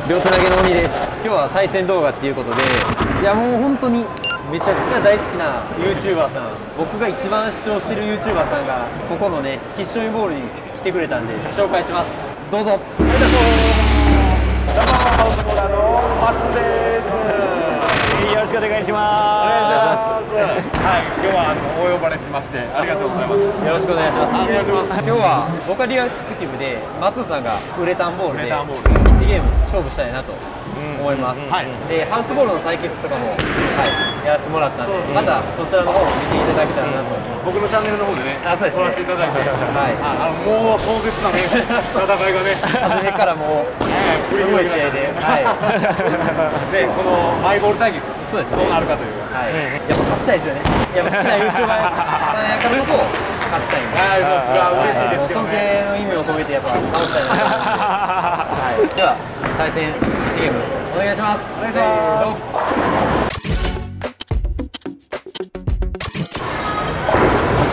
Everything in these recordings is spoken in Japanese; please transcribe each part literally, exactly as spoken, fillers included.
両手投げの鬼です。今日は対戦動画っていうことで、いやもう本当にめちゃくちゃ大好きな YouTuber さん、僕が一番視聴してる YouTuber さんがここのね必勝イボールに来てくれたんで紹介します。どうぞ。 どうもハウスボーラーの松です。 よろしくお願いします。 お願いします。 はい、今日はあのお呼ばれしましてありがとうございます。 よろしくお願いします。 お願いします。 今日は僕はリアクティブで松さんがウレタンボールでウレタンボールいちゲーム勝負したいなと思います。 はい。 でハウスボールの対決とかも、はい、やらせてもらったんで、またそちらの方も見ていただけたらなと。 僕のチャンネルの方でね、 あ、そうですね。 撮らせていただいて、 はい。 あ、あのもう壮絶なね戦いがね、 初めからもうすごい試合で、はい。 でこのマイボール対決、 そうですね。 どうなるかという。 はい。やっぱ勝ちたいですよね。やっぱ好きな YouTuber さんやからこそ勝ちたいんで。 はい、もう嬉しいですけど尊敬ね。 の意味を込めてやっぱ倒したいなと思って。はい。では対戦いちゲームお願いします。 お願いします。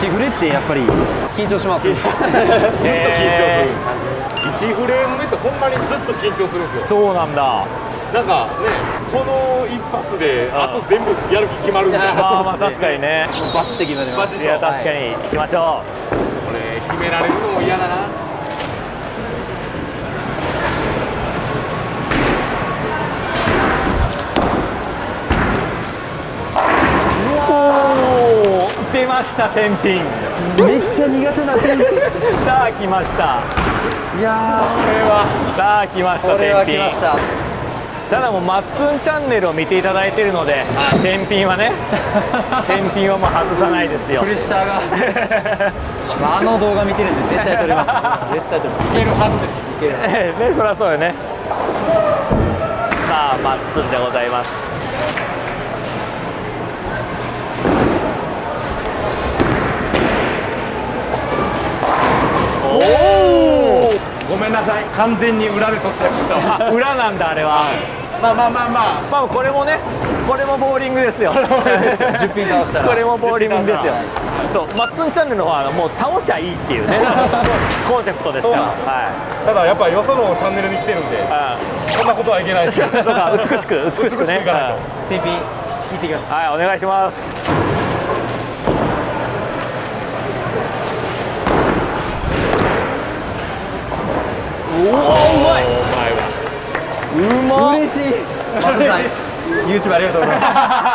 いちフレってやっぱり緊張しますね。 ずっと緊張する。いちフレーム目ってほんまにずっと緊張するんですよ。 そうなんだ。 なんかね、この一発であと全部やる気決まるみたいな。 まあまあ確かにね。 バチ的なでます。 いや確かに行きましょこれ決められるのも嫌だな。 う。おお、出ました天品。 めっちゃ苦手な天品。 さあ来ました。 いやー、 これはさあ来ましたこれは天品。 来ました。 ただもうマッツンチャンネルを見ていただいているので、天品はね、天品はもう外さないですよ。 プレッシャーが。あの動画見てるんで絶対撮れます。絶対撮れます。いけるはずです。いける。 ね、そりゃそうよね。さあマッツンでございます。おお、 ごめんなさい、完全に裏で取っちゃいました。 あ、裏なんだあれは。 まあまあまあまあ。 まあこれもね、これもボーリングですよ。 じゅっぴん倒したら。 これもボーリングですよ。そう、マッツンチャンネルの方はもう倒しゃいいっていうねコンセプトですから。はい。 ただやっぱよそのチャンネルに来てるんで、そんなことはいけないです。 そうか、美しく美しくね。 天品聞いてきます。 はい、お願いします。おお、うまい。うまい。 嬉しい。松さん、YouTube ありがとうございます。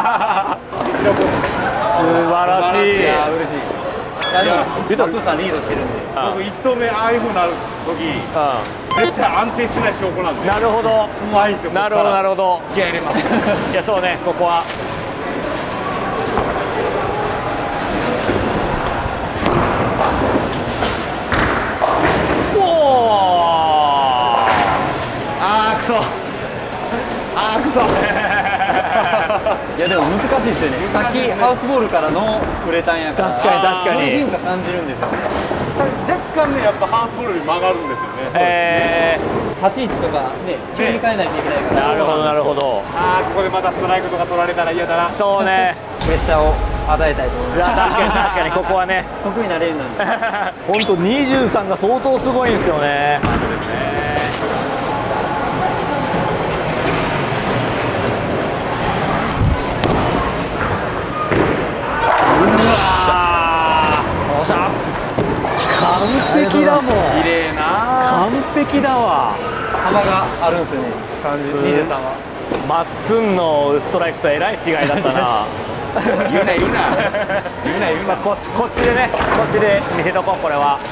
素晴らしい。 いや嬉しい。いやでも松さんリードしてるんで。 僕一投目ああいう風になる時、絶対安定しない証拠なんで。 なるほど。 怖いですよ。 なるほどなるほど。 気合い入れます。 いやそうね、ここは。 あーくそあーくそいやでも難しいですよね。さっきハウスボールからのウレタンやから確かに確かに変化感じるんですよね。 若干ねやっぱハウスボールに曲がるんですよね。 え立ち位置とかね急に変えないといけないかー、 ら。 なるほどなるほど。 ああここでまたストライクとか取られたら嫌だな。 そうね。 プレッシャーを与えたいと思います。 確かに確かにここはね。 得意なレーンなんで。 本当にじゅうさんが相当すごいんですよね。 おっしゃ。 完璧だもん。 綺麗な。 完璧だわ。 幅があるんですよね。にじゅうさんは。 マッツンのストライクとえらい違いだったな。 言うな言うな言うな言うな。 ここっちでね、こっちで見せとこうこれは。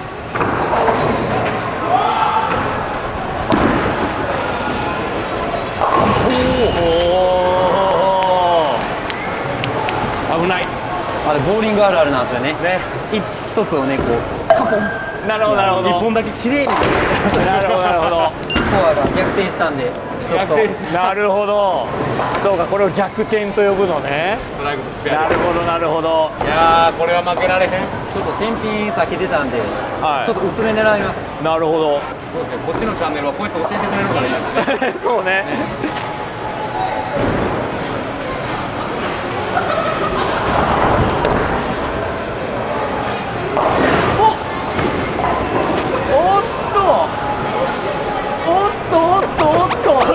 おお危ない。 あれボーリングあるあるなんですよね。ね。一つをねこうカポン。 なるほどなるほど。 一本だけ綺麗にする。 なるほどなるほど。 スコアが逆転したんでちょっと。 なるほど。そうか、これを逆転と呼ぶのね。 ストライクとスペア。 なるほどなるほど。 いやーこれは負けられへん。 ちょっと天品先出たんで、 はい、 ちょっと薄め狙います。 なるほど。 そうですね。こっちのチャンネルはこうやって教えてくれるからいいですね。 そうね。おっとおっとおっとおっと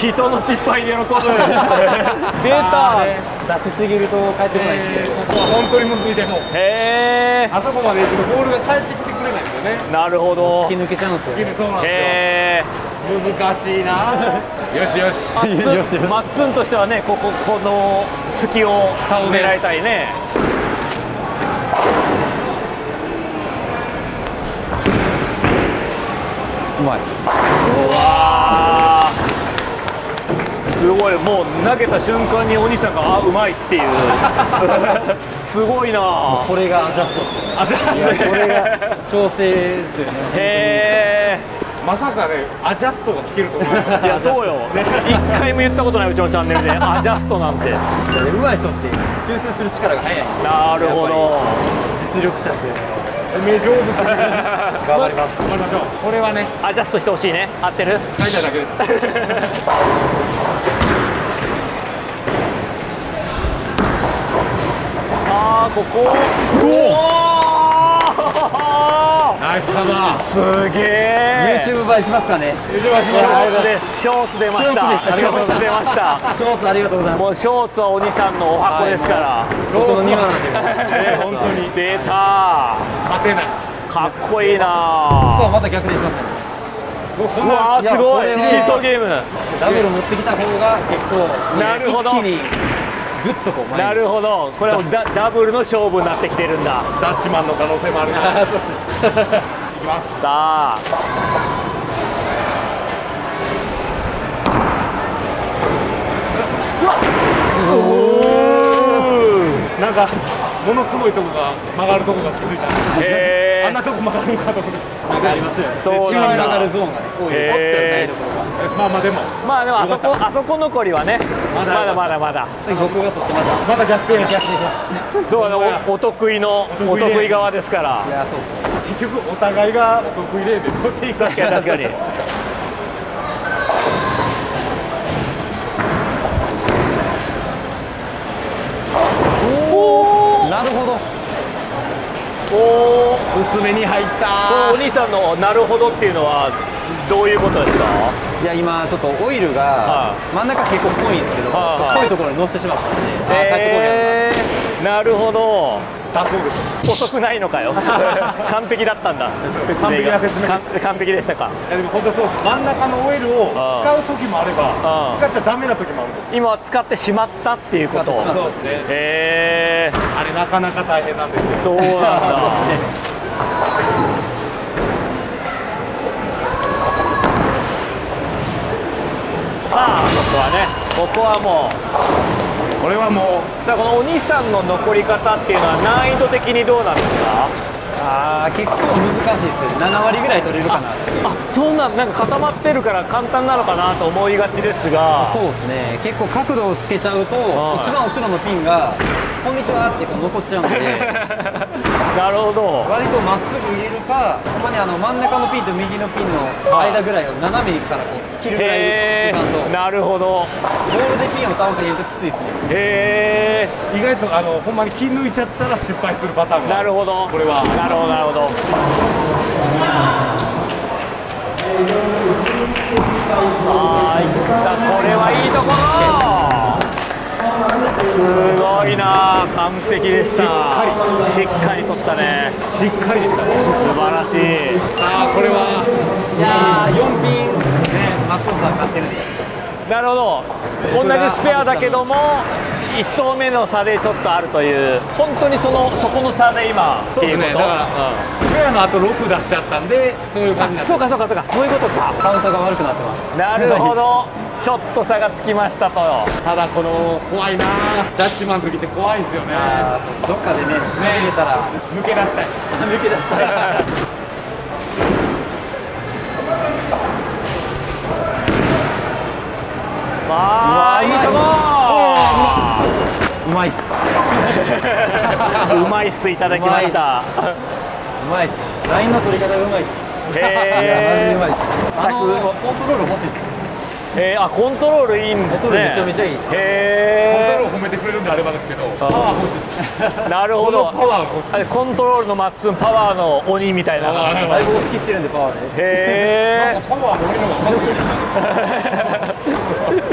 人の失敗で喜ぶ出た出しすぎると帰ってこないんで、 ここは本当にむずいでもへえあそこまで行くとボールが返ってきてくれないんですよね。 なるほど突き抜けちゃうんですよ、ね、 そうなんですよ。 へえ難しいなよしよしマッツンよしよしマッツンとしてはねこここの隙を狙いたいね。 うまい。 うわーすごいもう投げた瞬間にお兄さんがあうまいっていうすごいなこれがアジャストですね。いやこれが調整ですよね。 へえまさかねアジャストが聞けると思います。 いやそうよ一回も言ったことないうちのチャンネルでアジャストなんて上手い人って修正する力が速いんで、 なるほど実力者ですよね。 目上手すぎる頑張ります。 頑張りましょう。これはねアジャストしてほしいね合ってる書いただけですさあここうおナイスカバー。 すげえ YouTube 映えしますかね。 よしよしショーツですショーツ出ましたショーツ出ましたショーツありがとうございます。 もうショーツはお兄さんのお箱ですから僕の庭なんで。 ね本当に出た勝てない。 かっこいいなここはまた逆転しましたね。 うわーすごいいやこれはシーソーゲームダブル持ってきた方が結構、ね、 なるほど一気にグッとこう前に。 なるほどこれはダダブルの勝負になってきてるんだダッチマンの可能性もあるな。 あーそうですね。 いきます。 さあなんかものすごいとこが曲がるとこが気づいた。 へーあんなとこ曲がるのかと思って。 なんかありますよね。 そうなんだ急に曲がるゾーンがね多い。 へーないところが。 よしまあまあでもまあでもあそこあそこ残りはねままだだまだまだで僕が取ってまたまた逆転。 逆転します。 そうあのおお得意のお得意で得意側ですからいやそうですね。 結局お互いがお得意レーベル取っていく。 確かに確かにおおなるほど。 お薄めに入っこのたお兄さんのなるほどっていうのはどういうことですかいや今ちょっとオイルがはい真ん中結構濃いんですけど、 はいはい濃いところに乗せてしまったんで、あー帰ってこいやえー、なるほどだそうです。 遅くないのかよ完璧だったんだ説完明が璧な説明完完璧でしたかいやでも本当そうです。真ん中のオイルを使う時もあればあ使っちゃダメな時もあるんです。 今使ってしまったっていうこと使ってしまったそうですね。 へえあれなかなか大変なんですよ。 そうなんださあここはねここはもうこれはもさあこのお兄さんの残り方っていうのは難易度的にどうなんですかあー結構難しいですよね。なな割ぐらい取れるかなっていう。 あそうなんなんか固まってるから簡単なのかなと思いがちですがそうですね。結構角度をつけちゃうとはい一番後ろのピンが「こんにちは」ってこう残っちゃうんでなるほど割とまっすぐ入れるか、ほんまにあの真ん中のピンと右のピンの間ぐらいを斜めからこう切るぐらいへいかんと、 えなるほどボールでピンを倒せへんときついですね。 へえう意外とあのほんまに気抜いちゃったら失敗するパターンがなるほどこれはなるほどなるほどさあいったこれはいいところすごいな完璧でしたしっかり取ったねしっかりでしたね。 素晴らしいさあこれはいやーよんピンね、松尾さん勝ってるんで。 なるほど同じスペアだけどもいっ投目の差でちょっとあるという本当にそのそこの差で今っていうことだからスペアの後ろく出しちゃったんでそういう感じになってそうかそうかそうかそういうことかカウントが悪くなってます。 なるほどちょっと差がつきましたとただこの怖いなダッチマンの時って怖いですよね。 あーそうどっかでね、入れたら抜け出したい。 抜け出したらさあいいとこうまいっす。 うまいっすいただきましたうまいっす。ラインの取り方がうまいっす。いやマジでうまいへっす。あのコントロール欲しいっす。 えあコントロールいいんですねコントロールめちゃめちゃいいっす。 コントローへルを褒めてくれるんであればですけどパワー欲しいです。 えなるほどこのパワーが欲しいあれコントロールのマッツンパワーの鬼みたいなあーだいぶ押し切ってるんでパワーで。 へえパワーのみのがかっこいいな。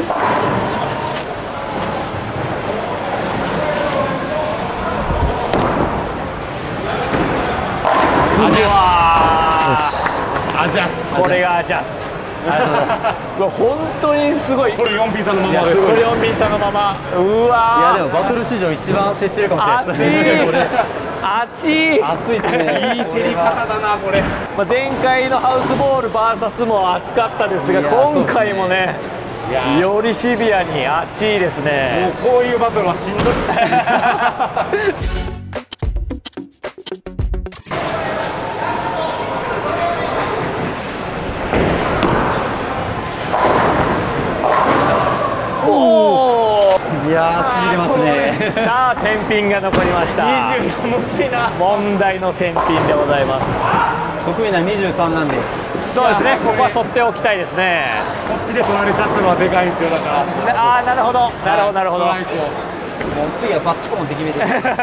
わアジャスーこれがアジャスト。ありがとうございます。これ本当にすごい。 これよんピン差のままです。 これよんピン差のまま。うわー。 いやでもバトル史上一番競ってるかもしれないですね。これ熱い。 熱いですね。 いい競り方だなこれ。 まあ前回のハウスボール ブイエス も熱かったですが、 いや今回もね、 いやよりシビアに熱いですね。 もうこういうバトルはしんどい。 いやーしびれますね。 さあ天品が残りました。 にじゅうよんむずいな。 問題の天品でございます。 得意なにじゅうさんなんで。 そうですね、ここは取っておきたいですね。 こっちで取られちゃったのはでかいんですよだから。 ああなるほどなるほどなるほど。 もう次はバッチコーンって決めて。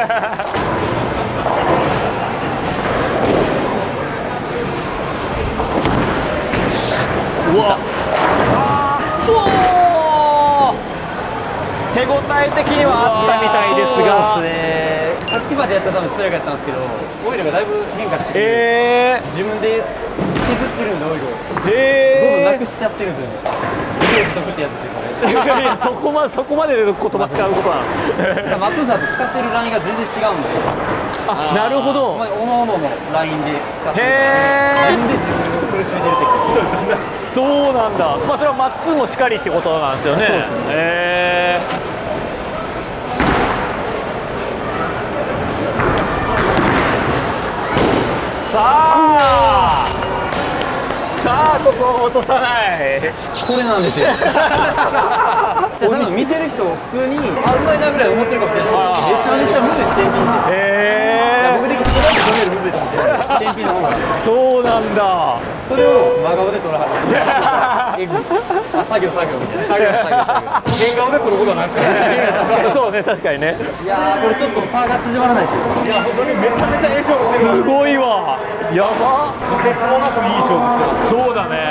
うわおー手応え的にはあったみたいですが、 そうですね。さっきまでやったら多分ストライクやったんですけど、オイルがだいぶ変化してきて、 え自分で削ってるんでオイルをー、えーどんどんなくしちゃってるんですよね。自業自得ってやつですよこれ。 いやそこまそこまでの言葉使うことなの。 松さんと使ってるラインが全然違うんで、 あなるほど。 まあ、おのおののラインで使ってるへー自分で自分を苦しめてるってことです。 そうなんだ。まあそれはマッツーもしかりってことなんですよね。 そうですね。 へーさあさあここを落とさない。 これなんですよ。じゃあ多分見てる人普通にあうまいなぐらい思ってるかもしれないですけど、めちゃめちゃむずいです天品って。いやへ僕的にストライク取るよりむずいと思ってる天品の方が。 ーそうなんだ。 それを真顔で取らはる。エグいっす。あ作業作業みたいな。作業作業作業。 変顔で取ることはないですからね。 そうね確かにね。 いやーこれちょっと差が縮まらないですよ。 いや本当にめちゃめちゃええ勝負してる。 すごいわ。やば。 とてつもなくいい勝負してる。 そうだね。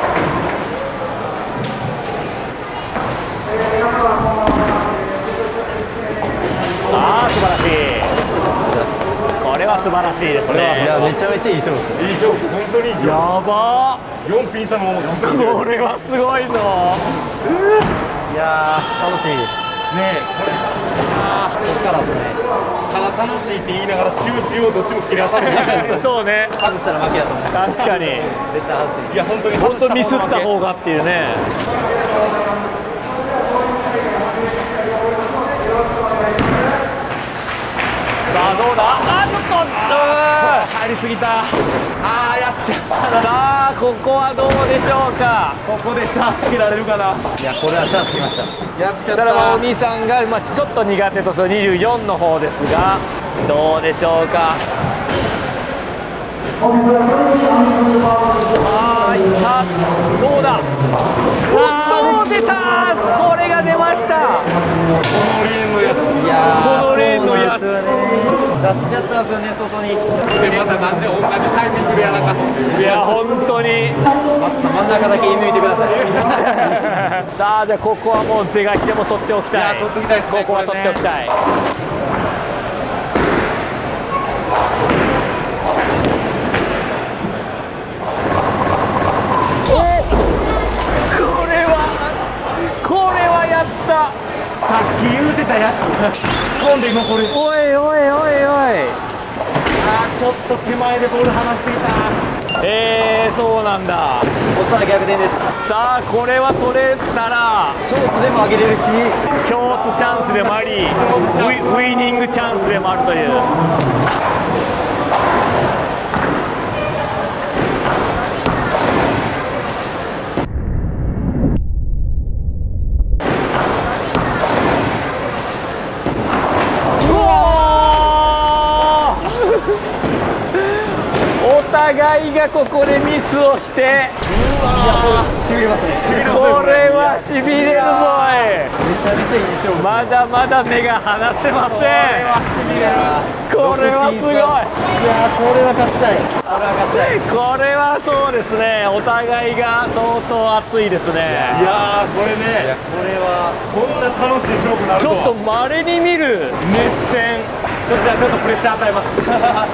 ああ素晴らしい。これは素晴らしいですいね。 やめちゃめちゃいい勝負ですね。 いい勝負本当にいい勝やば負。よんピン差のままずっと来てる。 これはすごいぞ。 いやー楽しみ。 ねえこれこっからですね。 ただ楽しいって言いながら集中をどっちも切り離さない。 そうね外したら負けやと思う。 確かに絶対外す。 いや本当に本当ミスった方がっていうね。さあどうだ。あーちょっと入りすぎた。ああやっちゃったな。 さあここはどうでしょうか。 ここで差つけられるかな。 いやこれはチャンスきました。 やっちゃっただからお兄さんが、まあ、ちょっと苦手とするにじゅうよんの方ですがどうでしょうか。あーいったどうだ。おっと出た。これが出ました。 このレーンのやつ。 いやーこのレーンのやつそうなんですよね。出しちゃったんですよね外に。 でまたなんで同じタイミングでやらかすっていう。 いや本当に松さん真ん中だけ射抜いてください。 さあじゃあここはもう是が非でも取っておきたい。 いや取っておきたいですねここは取っておきたい。これはこれはやった。 さっき言うてたやつ。突っ込んで今これ。 おいおいおいおい。 あーちょっと手前でボール離しすぎた。 えー、そうなんだ。 取ったら逆転です。 さあこれは取れたらショーツでも上げれるし、 ショーツチャンスでもありウィ、ウィニングチャンスでもあるという。お互いがここでミスをして、 しびれますね。 これはしびれるぞい。 めちゃめちゃいい勝負。 まだまだ目が離せません。これはすごい。 いやーこれは勝ちたい。これは勝ちたい。 これはそうですね。お互いが相当熱いですね。 いやーこれねこれはこんな楽しい勝負になるとは。 ちょっと稀に見る熱戦。 ちょっとじゃあちょっとプレッシャー与えます。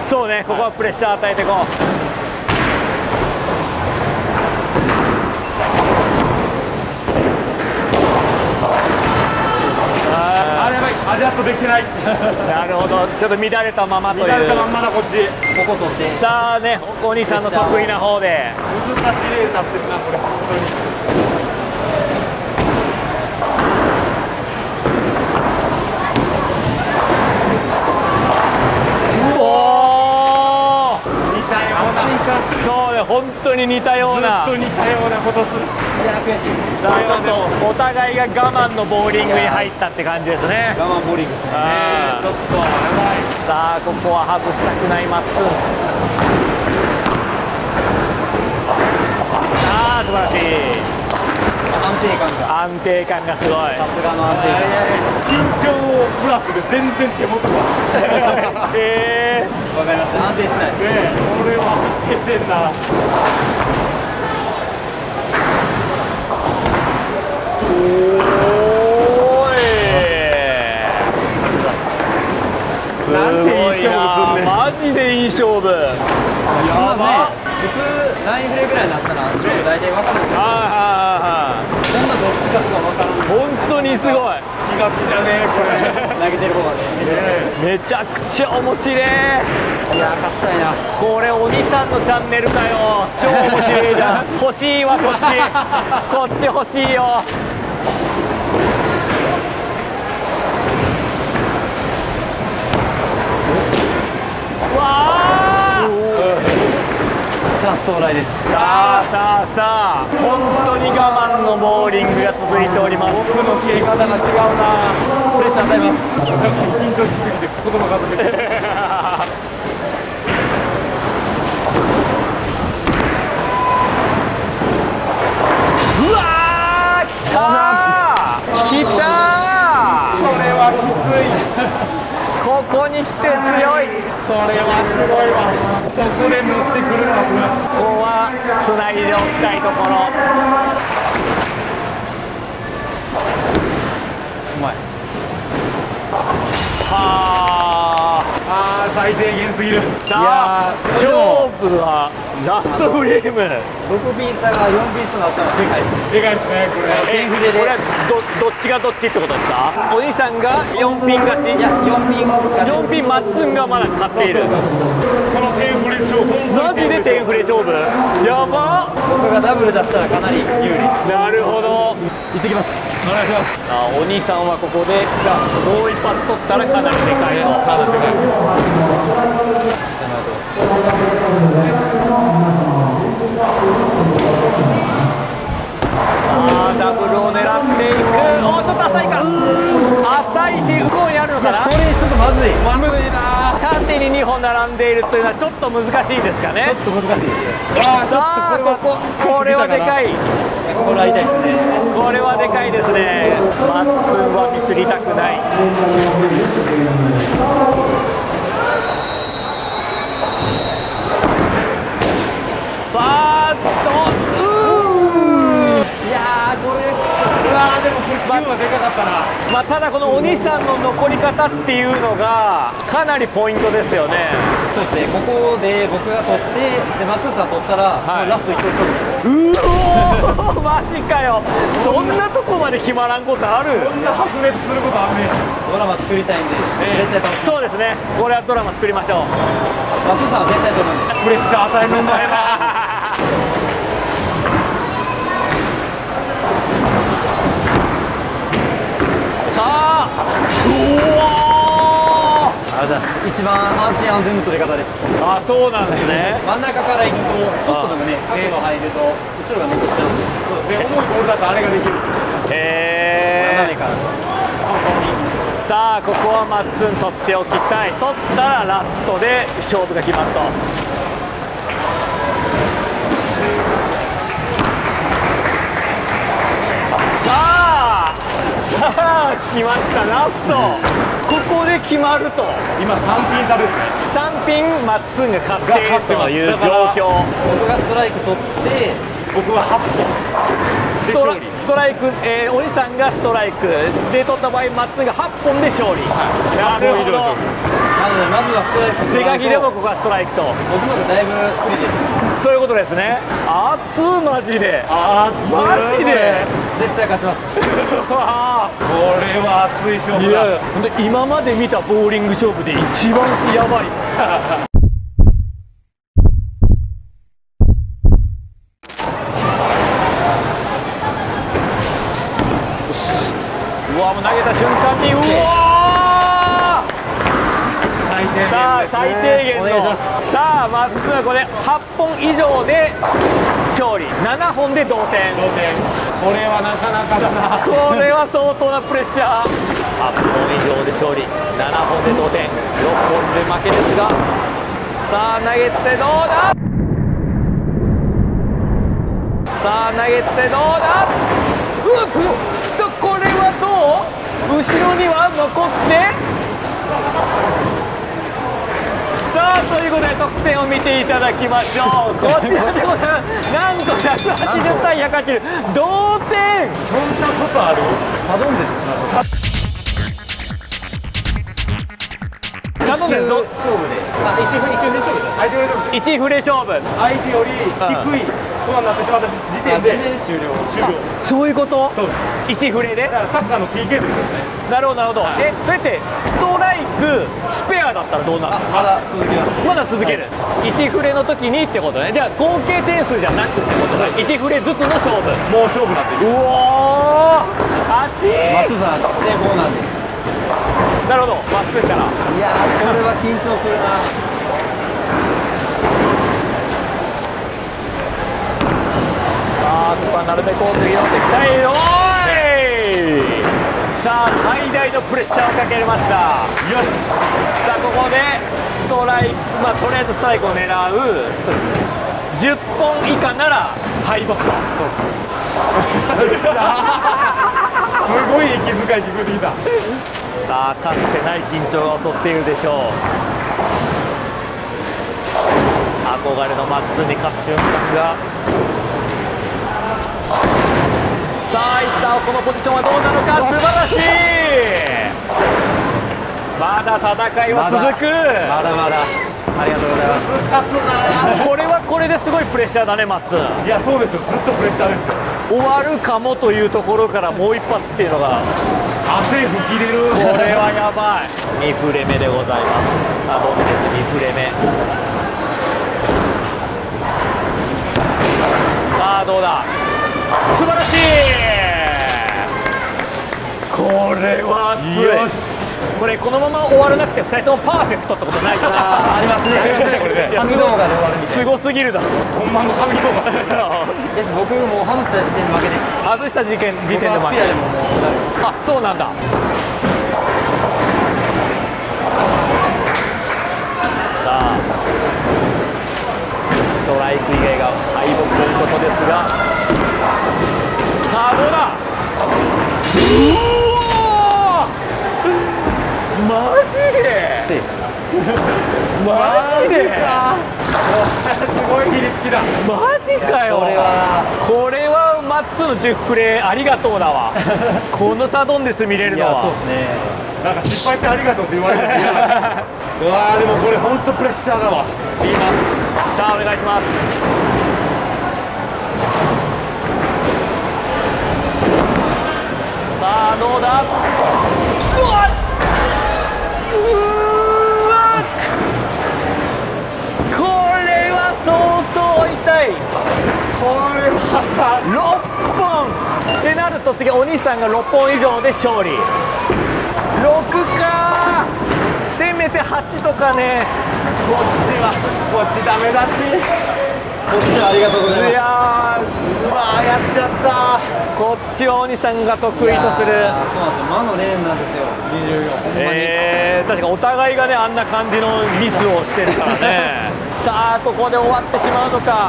そうね、ここはプレッシャー与えていこう。 あれやばい、アジャストできてない。 なるほど、ちょっと乱れたままという。 乱れたまんまだこっち。 ここ取って。 さあね、お兄さんの得意な方で。 難しい例になってるな、これ本当に。 そうね、本当に似たような。 ずっと似たようなことする。 いや悔しい。 さあちょっとお互いが我慢のボーリングに入ったって感じですね。 我慢ボーリングですね。 ちょっとやばい。 さあここは外したくないマッツン。ああ素晴らしい。 安定感が。 安定感がすごい。 さすがの安定感。 緊張プラスで全然手元が。 ええー。わかります。安定しない。 ねえ、これは安定せんな。 おーい。 なんていい勝負すんねん。 マジでいい勝負。やば。 普通ラインフレぐらいになったら勝負大体分かるんですよ。 ああそんなどっちかとか分からん。 本当にすごい。 気が気じゃねえこれ。 投げてる方がね。 めちゃくちゃ面白い。いや勝ちたいな。 これお兄さんのチャンネルかよ。超面白いじゃん。欲しいわこっち。こっち欲しいよ。わあ。 チャンス到来です。 さあさあさあ、本当に我慢のボーリングが続いております。 僕の消え方が違うな。 プレッシャー与えます。 なんか緊張しすぎて言葉が出てくる。 うわー来たー来たー。 それはきつい。 ここに来て強い。 それはすごいわ。そこで乗ってくるのはすごい。 ここはつないでおきたいところ。 うまい。 はあ。 あー最低限すぎる。 さあ勝負はラストフレーム。 ろくピン差がよんピン差だったらでかいです。 でかいですねこれ。 えこれはどどっちがどっちってことですか。お兄さんがよんピン勝ち。 いやよんピンよんピンマッツンがまだ勝っている。 このテンフレ勝負。 マジでテンフレ勝負。やば。 僕がダブル出したらかなり有利です。 なるほど。 行ってきます。 お願いします。 さあお兄さんはここでもう一発取ったらかなりでかいと。 かなりでかい。 さあダブルを狙っていく。おーちょっと浅いか。浅いし向こうにあるのかな。 これちょっとまずい。 まずいな。 縦ににほん並んでいるというのはちょっと難しいですかね。 ちょっと難しいですね。 さあこここれはでかい。 ここら痛いですね。 これはでかいですね。マッツンはミスりたくない。さあとうー。いやーこれうわーでもこれきゅうはでかかったな。 まあただこのお兄さんの残り方っていうのがかなりポイントですよね。 そうですね。ここで僕が取ってで松井さん取ったら、 はい、 ラスト一投勝負。 うおーマジかよ。そんなとこまで決まらんことある。 こんな白熱することあんねん。 ドラマ作りたいんで、絶対楽しい。 そうですね。これはドラマ作りましょう。 松井さんは絶対取るんで。 プレッシャー与えるんだよな。 さあうわありがとうございます。一番安心安全の取り方です。 あそうなんですね。 真ん中から行くとちょっとでもね角度入ると後ろが残っちゃうんで。 で重いボールだとあれができる。 へ斜めから。 さあここはマッツン取っておきたい。取ったらラストで勝負が決まると。さあさあ来ましたラスト。ここで決まると。 今さんピン差ですね。 さんピンマッツンが勝っているという状況。 僕がストライク取って僕ははっぽん。 ストラストライク、えー、お兄さんがストライクで取った場合マッツンがはっぽんで勝利。なるほど。 なのでまずはストライク手書きでもここはストライクと、 僕の方がだいぶ不利です。 そういうことですね。熱マジで、 あーマジで絶対勝ちます。 うわーこれは熱い勝負だ。 いやほんで今まで見たボーリング勝負で一番やばい。うわもう投げた瞬間にうわ最低限ですね。 さあ最低限のお願いしますさあマッツンはこれはっぽん以上で勝利、ななほんで同点。 同点。これはなかなかだな。 これは相当なプレッシャー。はっぽん以上で勝利、ななほんで同点、ろっぽんで負けですが、さあ投げてどうだ、さあ投げてどうだ、うっとこれはどう、後ろには残って、さあということで得点を見ていただきましょう。こちらでございます。なんとひゃくはちじゅうたいひゃくはちじゅう同点。 そんなことある？ サドンデスしました。 サドンデスど勝負で、あ、一フ一フレ勝負じゃない。 相手よりいちフレ勝負。 相手より低いスコアになってしまった時点で終了。 終了。 そういうこと。 そうです。 いちフレで。 だからサッカーの ピーケー ですよね。 なるほどなるほど。え、それってストライクスペアだったらどうなる？ まだ続きます。 まだ続ける。いちフレの時にってことね。じゃあ合計点数じゃなくってことね。いちフレずつの勝負。 もう勝負になっていく。 うおー、あちー。 松さん成功なんで。 なるほど。まっつんから。 いやーこれは緊張するな。 さあここはなるべく多く拾っていきたい。おーい。さあ最大のプレッシャーをかけました。 よし。 さあここでストライク、まあとりあえずストライクを狙う。 そうですね。 じゅっぽん以下なら敗北と。 そうですね。 すごい息遣い聞こえてきた。 さあかつてない緊張が襲っているでしょう。憧れのマッツンに勝つ瞬間が、さあいったこのポジションはどうなのか。素晴らしい。まだ戦いは続く。 まだまだ。ありがとうございます。 勝つな。 これはこれですごいプレッシャーだねマッツン。 いやそうですよ。ずっとプレッシャーですよ。 終わるかもというところからもう一発っていうのが、 汗吹き出る。 これはやばい。にフレ目でございます。サドンデスにフレ目。さあどうだ、素晴らしい。これは熱い。 よし。 これこのまま終わらなくてふたりともパーフェクトってことないかな。 あーありますね。 これね。 いや神動画で終わるみたいすごすぎるだろ。 ほんまの神動画。 な。よし僕もう外した時点で負けです。 外した時点時点で負け。 僕はスピアでももうなる。 あ、そうなんだ。さあストライク以外が敗北ということですが、さあどうだ。うわー、マジでセーフ。 マジで、 すごいひりつきだ。 マジかよ。 これはこれはマッツンのじゅうフレありがとうだわ。このサドンデス見れるいやのは。 そうですね。 なんか失敗してありがとうって言われても嫌だ。うわーでもこれ本当プレッシャーだわ。言います。 さあお願いします。さあどうだ。うわっ、うわっ、これは相当痛い。 これはろっぽんってなると次お兄さんがろっぽん以上で勝利。ろくか、せめてはちとかね。 こっちはこっちダメだし。 こっちはありがとうございます。 いやうわーやっちゃった。 ーこっちはお兄さんが得意とする。 いやーそうなんですよ。魔のレーンなんですよ。にじゅうよん。ほんまに。 えー、確かお互いがねあんな感じのミスをしてるからね。さあここで終わってしまうのか。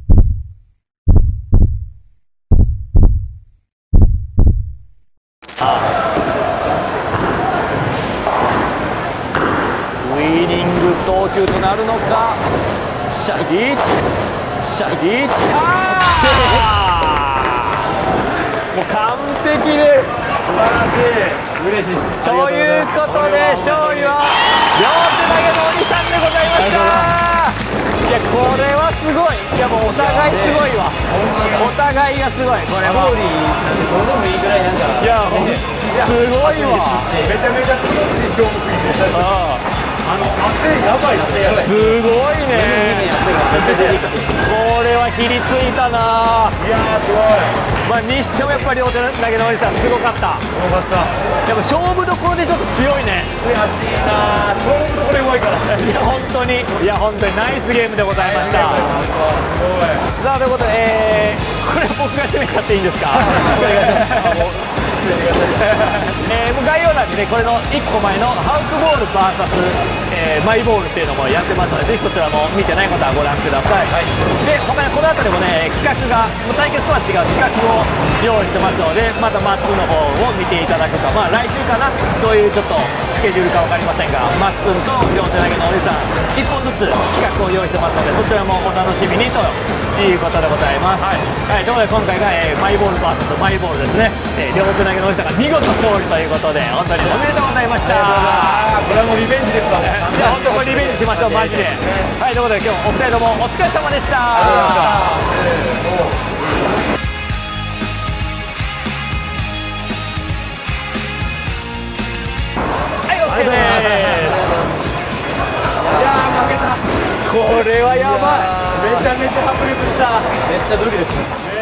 ウイニング投球となるのか。しゃいっしゃいったー。もう完璧です。 素晴らしい。 嬉しいです。 ということで勝利は両手投げのおじさんでございました。いやこれはすごい。いやもうお互いすごいわ。お互いがすごい。これは勝利なんてどうでもいいぐらいなんか、 いやほんすごいわ。 めちゃめちゃ楽しい勝負すぎて、 ああの汗やばい汗やばい。 すごいね。これはひりついたな。 いやーすごい。 まあにしてもやっぱり両手投げのおじさんすごかった。 よかった。 でも勝負どころでちょっと強いね。 悔しいなー。勝負どころ弱いから。 いや本当にいや本当にナイスゲームでございました。 すごい。 さあということで、えー、これ僕が締めちゃっていいんですか。お願いします。えー、もう概要欄にねこれのいっこまえのハウスボール ブイエス、えー、マイボールっていうのもやってますので、ぜひそちらも見てない方はご覧ください、はい、で他にこの後でもね企画がもう対決とは違う企画を用意してますので、またマッツンの方を見ていただくか、まあ来週かな、どういうちょっとスケジュールか分かりませんが、マッツンと両手投げのおじさんいっぽんずつ企画を用意してますので、そちらもお楽しみにということでございます。はい、はい、ということで今回が、えー、マイボール ブイエス マイボールですね、えー、両手投げのおじさんが見事勝利ということで本当におめでとうございました。 これはもうリベンジですわ。 いや本当これリベンジしましょうマジで。はい、ということで今日お二人ともお疲れ様でした。はい、 OK です。 いやー負けた。 これはやばい。 めちゃめちゃ迫力した。 めっちゃドキドキしました。